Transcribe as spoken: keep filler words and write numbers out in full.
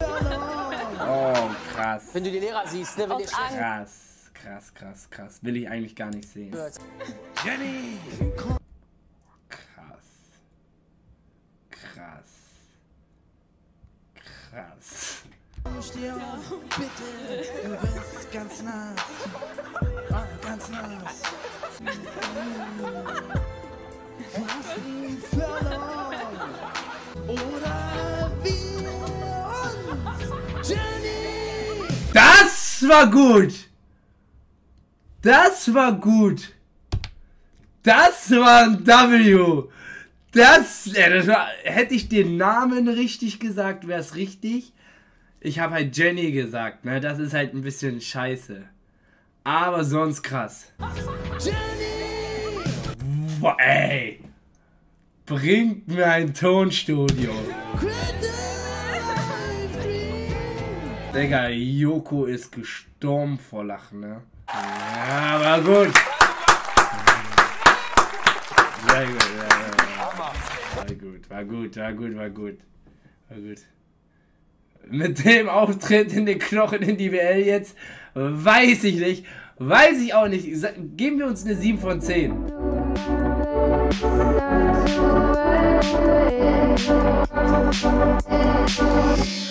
Oh, krass. Wenn du die Lehrer siehst, ne? Wenn die krass, krass, krass, krass. Will ich eigentlich gar nicht sehen. Jenny! Krass. Krass. Krass. Steh auf, bitte, du bist ganz nass. Ah, ganz nass. Du hast ihn verloren. Oder wir uns. Jenny! Das war gut! Das war gut! Das war ein W! Das, ja, das war, hätte ich den Namen richtig gesagt, wäre es richtig. Ich habe halt Jenny gesagt, ne? Das ist halt ein bisschen scheiße. Aber sonst krass. Jenny! Boah, ey! Bringt mir ein Tonstudio. Digga, Joko ist gestorben vor Lachen, ne? Ja, war gut. Sehr gut, ja, ja, ja. War gut, war gut, war gut, war gut. War gut. Mit dem Auftritt in den Knochen in die W L jetzt, weiß ich nicht. Weiß ich auch nicht. Geben wir uns eine sieben von zehn. We'll be right back.